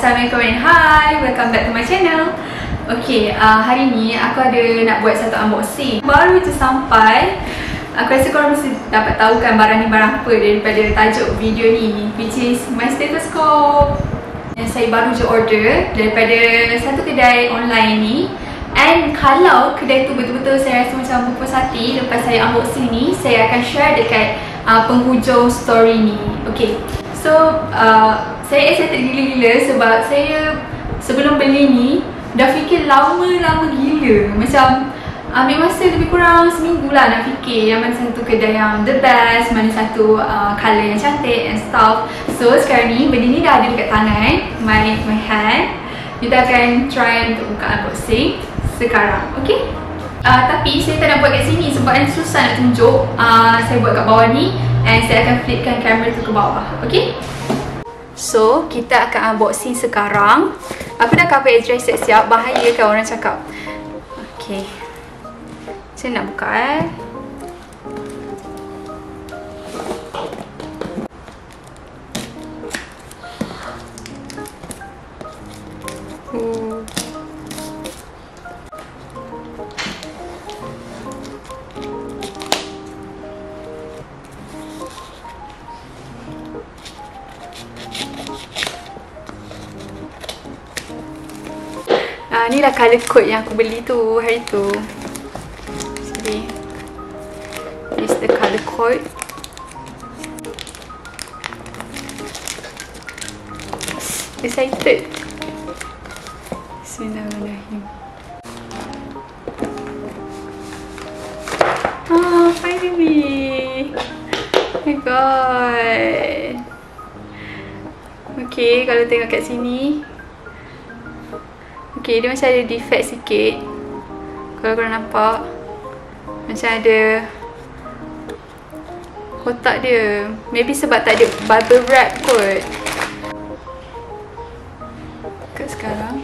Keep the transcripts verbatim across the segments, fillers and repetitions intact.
Assalamualaikum and hi, welcome back to my channel. Okay, uh, hari ni aku ada nak buat satu unboxing. Baru je sampai. Aku rasa korang mesti dapat tahu kan barang ni barang apa daripada tajuk video ni, which is my stethoscope. Yang saya baru je order daripada satu kedai online ni. And kalau kedai tu betul-betul saya rasa macam puas hati lepas saya unboxing ni, saya akan share dekat uh, penghujung story ni. Okay, so uh, saya excited gila-gila sebab saya sebelum beli ni dah fikir lama-lama gila. Macam ambil masa lebih kurang seminggu lah nak fikir yang mana satu kedai yang the best, mana satu uh, colour yang cantik and stuff. So sekarang ni benda ni dah ada dekat tangan, my, my hand. Kita akan try untuk buka unboxing sekarang, okay? Uh, tapi saya tak nak buat kat sini sebab ni susah nak tunjuk. uh, Saya buat kat bawah ni and saya akan flipkan kamera tu ke bawah, okay? So, kita akan unboxing sekarang. Aku dah cover address siap-siap. Bahaya kan orang cakap. Okay, saya nak buka eh uh. Ah, ni lah colour code yang aku beli tu hari tu. Sini. This the colour code. Excited. Bismillahirrahmanirrahim. Ah, finally. Oh my god. Okay, kalau tengok kat sini. Okay, dia macam ada defect sikit. Kalau korang nampak, macam ada kotak dia. Maybe sebab tak ada bubble wrap kot. Kat sekarang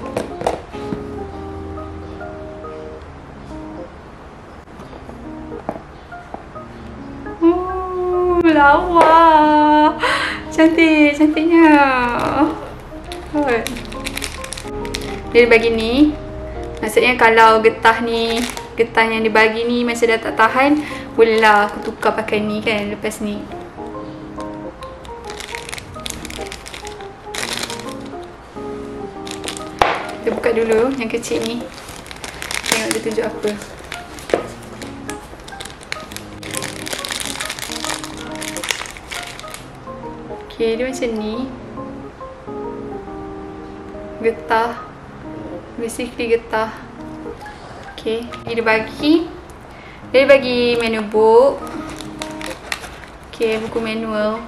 uh, lawa. Cantik, cantiknya kot. Dia bagi ni, maksudnya kalau getah ni, getah yang dia bagi ni macam dah tak tahan, bolehlah aku tukar pakai ni kan lepas ni. Kita buka dulu yang kecil ni. Tengok dia tunjuk apa. Okay, dia macam ni. Getah, basically getah. Okay, dia bagi Dia bagi manual book. Okay, buku manual.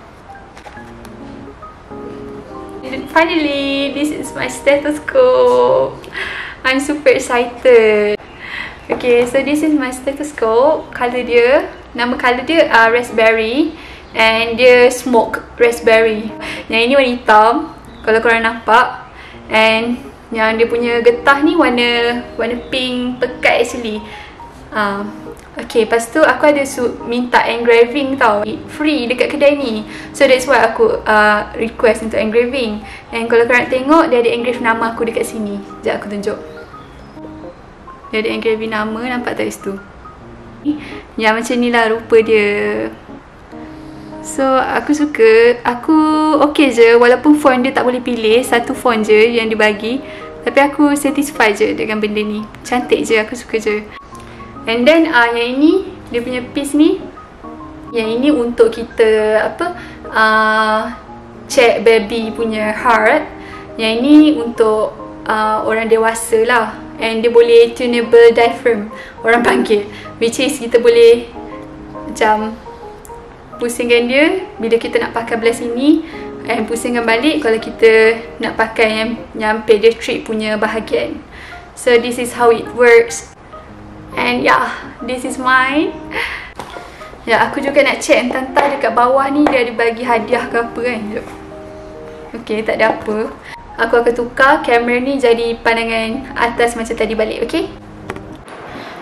Finally, this is my stethoscope. I'm super excited. Okay, so this is my stethoscope. Colour dia, nama colour dia uh, raspberry. And dia smoke raspberry. Yang ini warna hitam, kalau korang nampak. And yang dia punya getah ni warna warna pink pekat actually. uh, Okay, lepas tu aku ada minta engraving tau, free dekat kedai ni. So that's why aku uh, request untuk engraving. And kalau korang tengok, dia ada engrave nama aku dekat sini. Sekejap aku tunjuk. Dia ada engraving nama, nampak tak kat situ? Yang macam ni lah rupa dia. So aku suka. Aku okay je walaupun font dia tak boleh pilih, satu font je yang dia bagi. Tapi aku satisfied je dengan benda ni. Cantik je, aku suka je. And then uh, yang ini, dia punya piece ni, yang ini untuk kita apa uh, check baby punya heart. Yang ini untuk uh, orang dewasa lah. And dia boleh tunable diaphragm, orang panggil. Which is kita boleh macam pusingkan dia bila kita nak pakai belah sini, and pusingkan balik kalau kita nak pakai yang, yang pediatric punya bahagian. So this is how it works. And yeah, this is mine. Ya, aku juga nak check entah-entah dekat bawah ni dia ada bagi hadiah ke apa kan. Okay, tak ada apa. Aku akan tukar kamera ni jadi pandangan atas macam tadi balik, okay?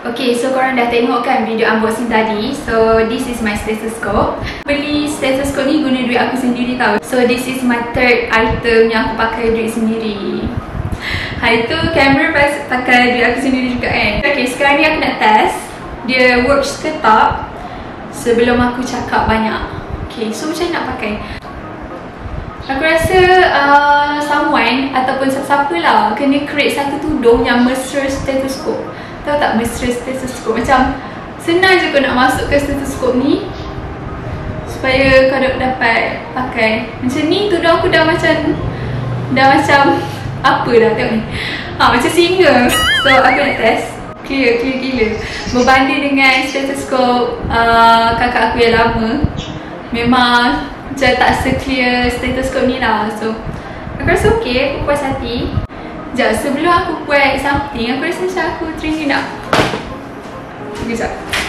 Okay, so korang dah tengok kan video unboxing tadi. So this is my stethoscope. Beli stethoscope ni guna duit aku sendiri tau. So this is my third item yang aku pakai duit sendiri. Hari tu kamera pas pakai duit aku sendiri juga kan. Okay, sekarang ni aku nak test dia works ke tak sebelum aku cakap banyak. Okay, so macam nak pakai. Aku rasa uh, someone ataupun siapa-siapa lah kena create satu tudung yang mesra stethoscope. Tahu tak mesra stethoscope? Macam senang je kau nak masuk ke stethoscope ni supaya kau dapat pakai. Macam ni tudung aku dah macam dah macam apa dah tengok ni. Ha, macam singa. So aku nak test. Clear, clear gila. Berbanding dengan stethoscope uh, kakak aku yang lama, memang macam tak se-clear stethoscope ni lah. So aku rasa okay, aku puas hati. Sekejap, sebelum aku buat something, aku rasa macam aku teringin nak sekejap.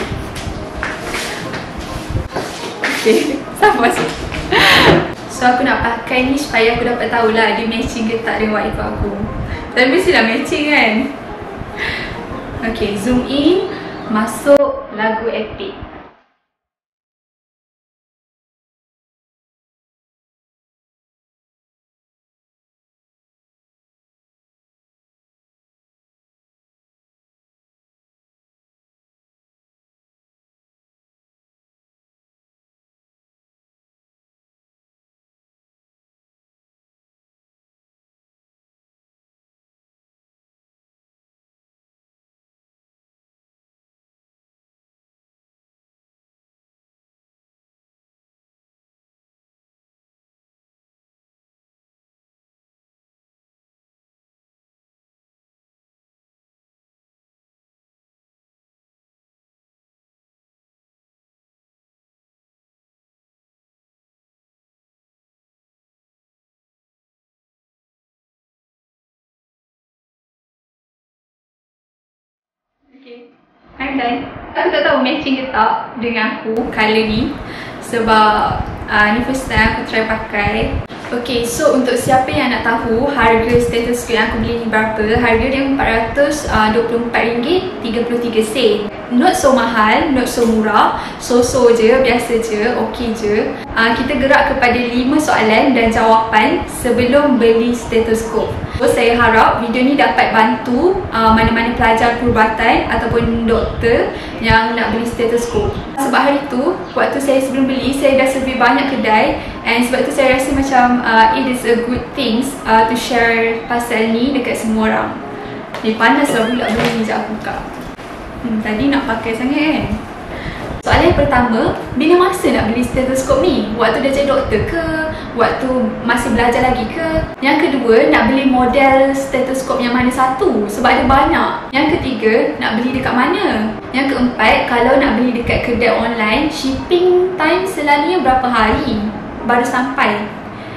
Okay, sabar masuk. So aku nak pakai ni supaya aku dapat tahulah dia matching ke tak dengan wifi aku. Tapi mestilah matching kan. Okay, zoom in. Masuk lagu Epic. Okay, I'm done. Aku tak tahu matching ke tak dengan aku colour ni sebab uh, ni first time aku try pakai. Okay, so untuk siapa yang nak tahu harga stethoscope yang aku beli ni berapa, harga dia empat ratus dua puluh empat ringgit tiga puluh tiga sen. Not so mahal, not so murah, so-so je, biasa je, okay je. uh, Kita gerak kepada lima soalan dan jawapan sebelum beli stethoscope. So saya harap video ni dapat bantu uh, mana-mana pelajar perubatan ataupun doktor yang nak beli stethoscope. Sebab hari tu, waktu saya sebelum beli, saya dah survey banyak kedai. And sebab tu saya rasa macam uh, it is a good things uh, to share pasal ni dekat semua orang. Ni panas lah pula benda ni, sekejap aku buka. Hmm, tadi nak pakai sangat kan. Soalan yang pertama, bila masa nak beli stethoscope ni? Waktu dah jadi doktor ke? Waktu masih belajar lagi ke? Yang kedua, nak beli model stethoscope yang mana satu? Sebab ada banyak. Yang ketiga, nak beli dekat mana? Yang keempat, kalau nak beli dekat kedai online, shipping time selalunya berapa hari baru sampai?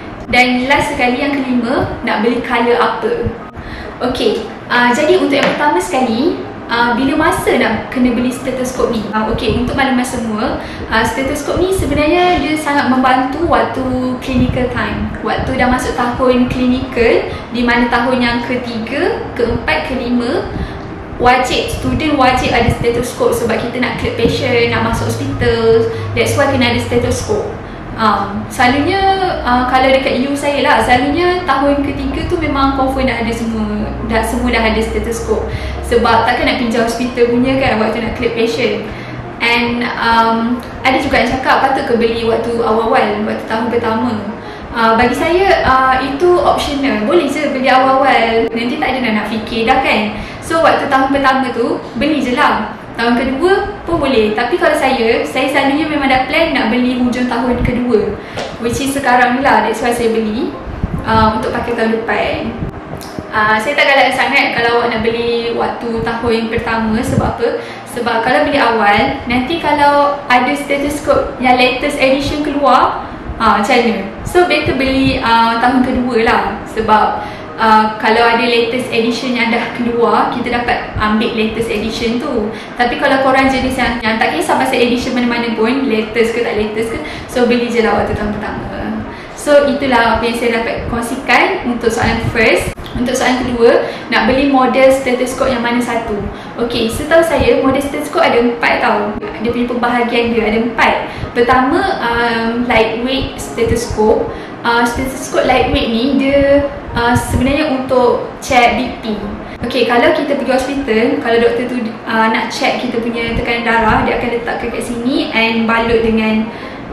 Dan last sekali, yang kelima, nak beli colour apa? Okay, uh, jadi untuk yang pertama sekali, Uh, bila masa nak kena beli stethoscope ni? Uh, okay, untuk makluman semua, uh, stethoscope ni sebenarnya dia sangat membantu waktu clinical time. Waktu dah masuk tahun clinical, di mana tahun yang ketiga, keempat, kelima, wajib, student wajib ada stethoscope sebab kita nak clear patient, nak masuk hospital. That's why kena ada stethoscope. Um, selalunya uh, kalau dekat U saya lah, selalunya tahun ketiga tu memang confirm dah ada semua, dah semua dah ada stethoscope. Sebab takkan nak pinjam hospital punya kan waktu nak clear patient. And um, ada juga yang cakap patut ke beli waktu awal-awal, waktu tahun pertama. uh, Bagi saya uh, itu optional, boleh je beli awal-awal, nanti tak ada nak, nak fikir dah kan. So waktu tahun pertama tu beli je lah. Tahun kedua pun boleh. Tapi kalau saya, saya selalunya memang dah plan nak beli hujung tahun kedua, which is sekarang ni lah. That's why saya beli uh, untuk pakai tahun depan. uh, Saya tak galak sangat kalau awak nak beli waktu tahun pertama. Sebab apa? Sebab kalau beli awal, nanti kalau ada stethoscope yang latest edition keluar, uh, macam mana? So better beli uh, tahun kedua lah. Sebab Uh, kalau ada latest edition yang dah keluar, kita dapat ambil latest edition tu. Tapi kalau korang jenis yang, yang tak kisah pasal edition mana-mana pun, latest ke tak latest ke, so beli je lah waktu tahun pertama. So itulah apa yang saya dapat kongsikan untuk soalan first. Untuk soalan kedua, nak beli model stetoskop yang mana satu? Okey, setahu saya model stetoskop ada empat tau. Dia punya pembahagian dia ada empat. Pertama, um, lightweight stetoskop. Uh, stetoskop lightweight ni dia uh, sebenarnya untuk check B P. Okey, kalau kita pergi hospital, kalau doktor tu uh, nak check kita punya tekanan darah, dia akan letakkan kat sini and balut dengan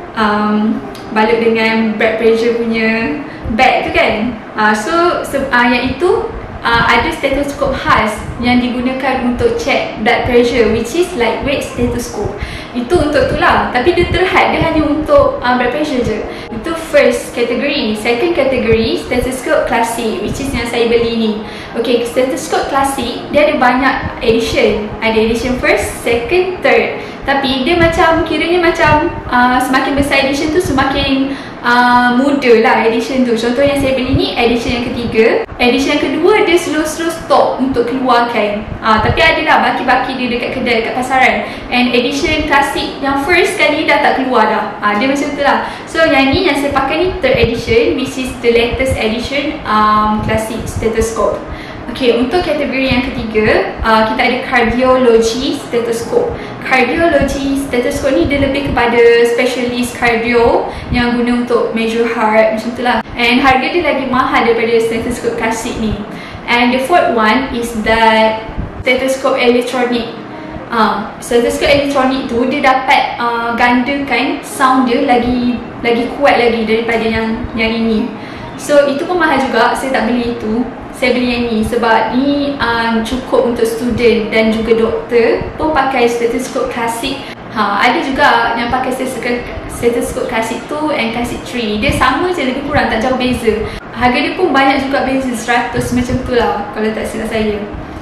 um, balut dengan blood pressure punya bag tu kan. uh, So, uh, yang itu uh, ada stetoskop khas yang digunakan untuk check blood pressure, which is lightweight stetoskop. Itu untuk tu lah. Tapi dia terhad, dia hanya untuk uh, blood pressure je. Itu first category. Second category, stetoskop klasik, which is yang saya beli ni. Okay, stetoskop klasik dia ada banyak edition. Ada edition first, second, third. Tapi dia macam, kiranya macam uh, semakin besar edition tu semakin uh, muda lah edition tu. Contoh yang saya beli ni edition yang ketiga. Edition yang kedua dia slow-slow stop untuk keluarkan. uh, Tapi ada lah baki-baki dia dekat kedai, dekat pasaran. And edition klasik yang first kali dah tak keluar dah. uh, Dia macam tu lah. So yang ni yang saya pakai ni third edition, which is the latest edition um, klasik stetoskop. Okay, untuk kategori yang ketiga, uh, kita ada cardiology stetoskop. Cardiology stetoskop ni dia lebih kepada specialist cardio yang guna untuk measure heart, macam tu lah. And harga dia lagi mahal daripada stetoskop klasik ni. And the fourth one is that stetoskop elektronik. uh, Stetoskop elektronik tu dia dapat uh, gandakan sound dia lagi lagi kuat lagi daripada yang yang ini. So itu pun mahal juga, saya tak beli itu. Saya beli yang ni sebab ni um, cukup untuk student dan juga doktor pun pakai stetoskop klasik. Ha, ada juga yang pakai stetoskop, stetoskop klasik tu and klasik tiga. Dia sama je, lebih kurang, tak jauh beza. Harga dia pun banyak juga beza, seratus macam tu lah kalau tak silap saya.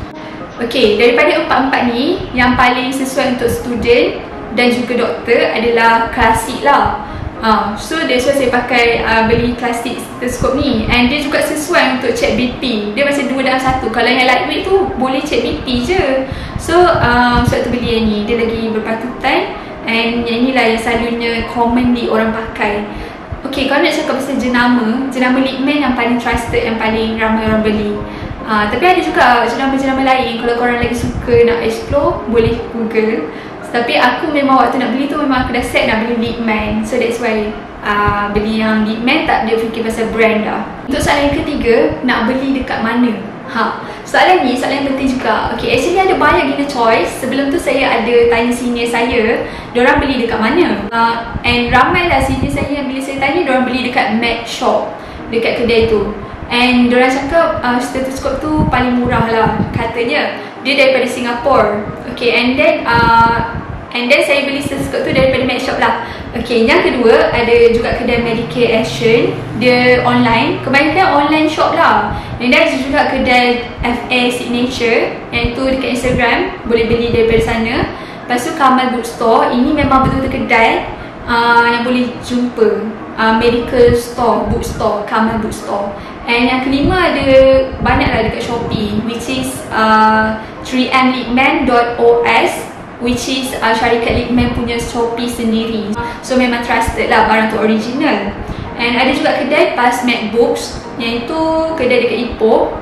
Okay, daripada empat-empat ni, yang paling sesuai untuk student dan juga doktor adalah klasik lah. Uh, so that's why saya pakai uh, beli klasik stetoskop ni. And dia juga sesuai untuk check B P. Dia macam dua dalam satu. Kalau yang lightweight tu boleh check B P je. So uh, sebab tu beli yang ni. Dia lagi berpatutan. And yang ni lah yang selalunya commonly orang pakai. Okay, kalau nak cakap pasal jenama, jenama Littmann yang paling trusted, yang paling ramai orang beli. uh, Tapi ada juga jenama-jenama lain. Kalau korang lagi suka nak explore, boleh google. Tapi aku memang waktu nak beli tu memang aku dah set nak beli Littmann. So that's why uh, beli yang Littmann, tak dia fikir pasal brand dah. Untuk soalan yang ketiga, nak beli dekat mana? Ha, soalan ni soalan yang penting juga. Okay, actually ada banyak gila choice. Sebelum tu saya ada tanya senior saya, diorang beli dekat mana? uh, And ramai lah senior saya yang bila saya tanya, diorang beli dekat Mac Shop, dekat kedai tu. And diorang cakap uh, stetoskop tu paling murah lah katanya. Dia daripada Singapore. Okay, and then uh, And then saya beli stetoskop tu daripada Mac Shop lah. Okay, yang kedua ada juga kedai Medicare Action. Dia online, kebanyakan online shop lah. Dan ada juga kedai F A Signature, yang tu dekat Instagram, boleh beli daripada sana. Lepas tu Kamal Bookstore, ini memang betul-betul kedai uh, yang boleh jumpa. uh, Medical store, bookstore, Kamal Bookstore. And yang kelima ada banyak lah dekat Shopee, which is uh, three m littmann dot o s, which is uh, syarikat Littmann punya Shopee sendiri. So memang trusted lah, barang tu original. And ada juga kedai Pas MacBooks, yang itu kedai dekat Ipoh.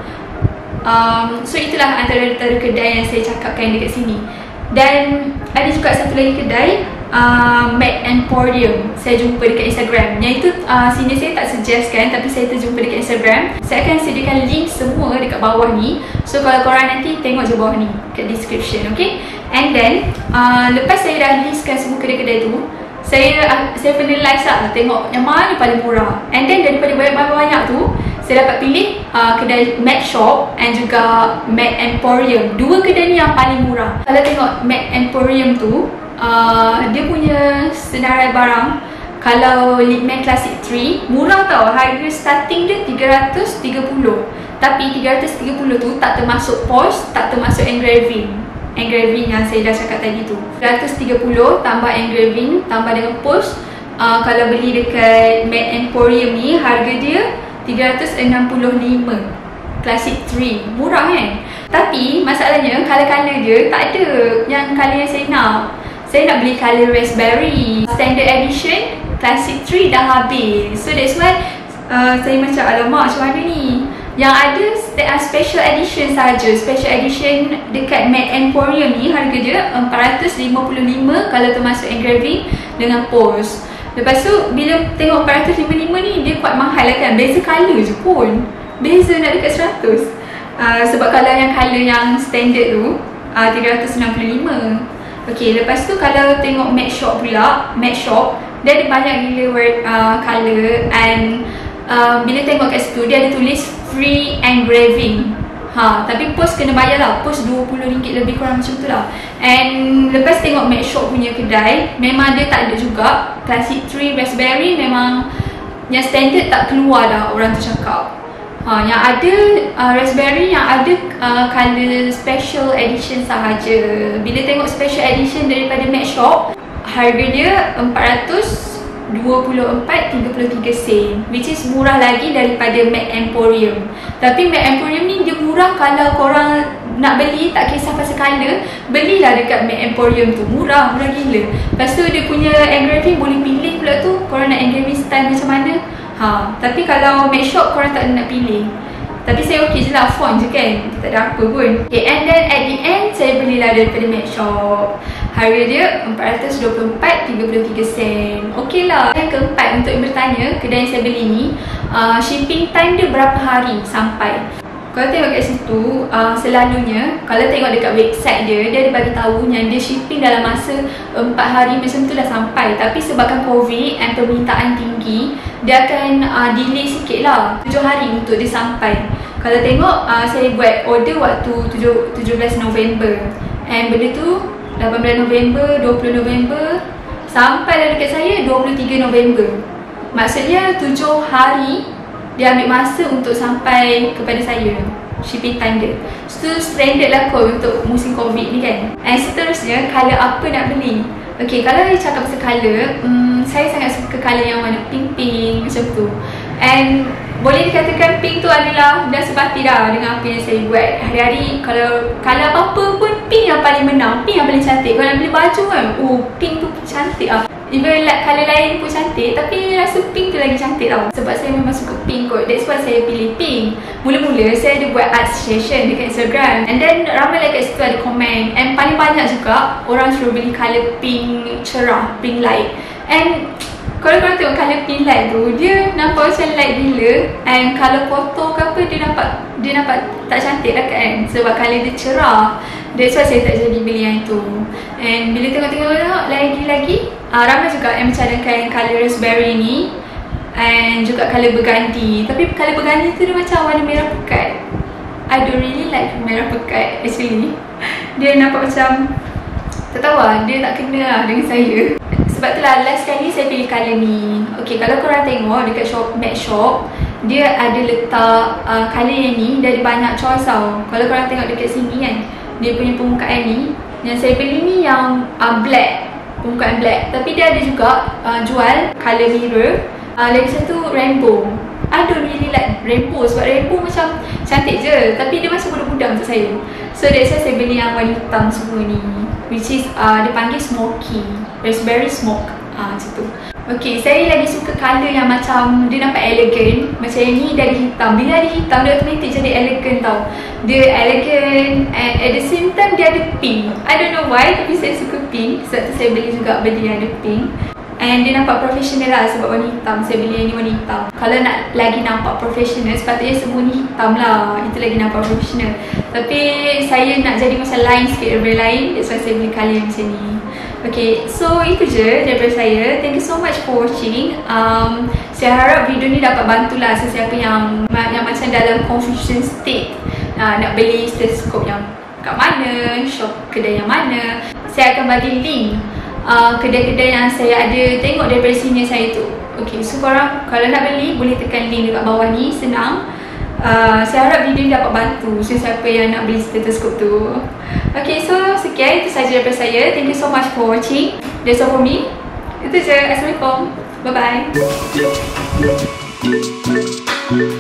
um, So itulah antara-antara kedai yang saya cakapkan dekat sini. Dan ada juga satu lagi kedai, uh, Mac Emporium, saya jumpa dekat Instagram. Yang itu uh, sini saya tak suggestkan, tapi saya terjumpa dekat Instagram. Saya akan sediakan link semua dekat bawah ni. So kalau korang nanti tengok je bawah ni, kat description, okay. And then uh, lepas saya dah listkan semua kedai-kedai tu, Saya uh, saya finalize lah, tengok yang mana paling murah. And then daripada banyak-banyak tu, saya dapat pilih uh, kedai Mac Shop and juga Mac Emporium. Dua kedai ni yang paling murah. Kalau tengok Mac Emporium tu, uh, dia punya senarai barang, kalau Littmann Classic tiga, murah tau. Harga starting dia tiga ratus tiga puluh. Tapi tiga ratus tiga puluh tu tak termasuk post, tak termasuk engraving. Engraving yang saya dah cakap tadi tu, tiga ratus tiga puluh tambah engraving tambah dengan post. uh, Kalau beli dekat Mac Emporium ni, harga dia tiga ratus enam puluh lima. Classic tiga, murah kan? Tapi masalahnya color-color dia tak ada yang color yang saya nak. Saya nak beli color raspberry. Standard edition Classic tiga dah habis. So that's why uh, saya macam, alamak macam mana ni, Yang ada uh, special edition saja. Special edition dekat Mac Emporium ni harga dia empat ratus lima puluh lima kalau termasuk engraving dengan post. Lepas tu bila tengok empat ratus lima puluh lima ni dia quite mahal lah kan. Beza colour je pun. Beza nak dekat seratus. Uh, sebab kalau yang colour yang standard tu uh, tiga ratus enam puluh lima. Okay, lepas tu kalau tengok Mac Shop pula, Mac Shop dia ada banyak gila word uh, colour and uh, bila tengok kat situ dia ada tulis free engraving. Ha, tapi post kena bayar lah. Post dua puluh ringgit lebih kurang macam tu lah. And lepas tengok Mac Shop punya kedai, memang dia tak ada juga Classic Tree Raspberry, memang yang standard tak keluar dah orang tu cakap. Ha, yang ada uh, Raspberry yang ada uh, colour special edition sahaja. Bila tengok special edition daripada Mac Shop, harga dia empat ratus dua puluh empat tiga puluh tiga sen, which is murah lagi daripada Mac Emporium. Tapi Mac Emporium ni dia murah kalau korang nak beli tak kisah pasal colour, belilah dekat Mac Emporium tu. Murah, murah gila. Lepas tu dia punya engraving boleh pilih pula tu, korang nak engraving style macam mana. Ha, tapi kalau Mac Shop korang tak nak pilih. Tapi saya okey je lah, font je kan, tak ada apa pun. Okay, and then at the end saya belilah daripada Mac Shop. Harga dia empat ratus dua puluh empat tiga puluh tiga sen. Okey lah. Yang keempat untuk yang bertanya, kedai yang saya beli ni uh, shipping time dia berapa hari sampai. Kalau tengok kat situ, uh, selalunya kalau tengok dekat website dia, dia ada bagi tahu yang dia shipping dalam masa empat hari macam tu dah sampai. Tapi sebabkan COVID and permintaan tinggi, dia akan uh, delay sikit lah, tujuh hari untuk dia sampai. Kalau tengok uh, saya buat order waktu tujuh belas November, and benda tu lapan belas November, dua puluh November, sampai dah dekat saya dua puluh tiga November. Maksudnya tujuh hari dia ambil masa untuk sampai kepada saya, shipping time dia. Itu standard lah kot untuk musim COVID ni kan. And seterusnya, colour apa nak beli. Okay, kalau saya cakap pasal colour, um, saya sangat suka colour yang warna pink-pink macam tu. And boleh dikatakan pink tu adalah dah sebati dah dengan apa yang saya buat hari-hari. Kalau colour apa-apa pun pink yang paling menang, pink yang paling cantik. Kalau nak beli baju kan, oh pink tu cantik lah. Even like colour lain pun cantik, tapi rasa pink tu lagi cantik tau. Sebab saya memang suka pink kot, that's why saya pilih pink. Mula-mula saya ada buat art session dekat Instagram, and then ramai lah kat situ ada komen. And paling banyak juga orang suruh beli colour pink cerah, pink light. And kalau korang tengok colour pink light tu, dia nampak macam light gila. And colour kotor ke apa, dia nampak dia nampak tak cantik lah kan, sebab colour dia cerah. That's why saya tak jadi beli yang itu. And bila tengok-tengok lagi-lagi, uh, ramai juga yang mencadangkan colour raspberry ni, and juga colour burgundy. Tapi colour burgundy tu dia macam warna merah pekat. I don't really like merah pekat actually. Dia nampak macam, tak tahu lah, dia tak kena lah dengan saya. Sebab tu lah last kali saya pilih colour ni. Okay, kalau korang tengok dekat shop, Mac Shop, dia ada letak uh, colour yang ni, dia ada banyak choice tau. Kalau korang tengok dekat sini kan, dia punya permukaan ni, yang saya beli ni yang uh, black, permukaan black. Tapi dia ada juga uh, jual colour mirror, uh, lagi satu rainbow. I don't really like rainbow sebab rainbow macam cantik je, tapi dia macam budak-budak untuk saya. So that's why saya beli yang warna hitam semua ni, which is uh, dia panggil smoky, raspberry smoke, uh, macam tu. Okay, saya lagi suka colour yang macam dia nampak elegan. Macam yang ni dia ada hitam. Bila ada hitam, dia automatic jadi elegan tau. Dia elegan and at the same time dia ada pink. I don't know why, tapi saya suka pink. Sebab tu saya beli juga benda yang ada pink. And dia nampak profesional lah sebab warna hitam. Saya beli yang ni warna hitam. Kalau nak lagi nampak profesional, sepatutnya semua ni hitam lah. Itu lagi nampak profesional. Tapi saya nak jadi macam lain sikit daripada lain. That's why saya beli colour yang macam ni. Okay, so itu je daripada saya. Thank you so much for watching. um, Saya harap video ni dapat bantulah sesiapa yang yang macam dalam confusion state, uh, nak beli stetoskop yang kat mana, shop kedai yang mana. Saya akan bagi link uh, kedai-kedai yang saya ada tengok daripada sini saya tu. Okay, so korang kalau nak beli boleh tekan link dekat bawah ni, senang. Uh, saya harap video ni dapat bantu sesiapa yang nak beli stetoskop tu. Okay, so sekian, itu sahaja daripada saya. Thank you so much for watching. That's all for me. Itu je. Assalamualaikum. Bye bye.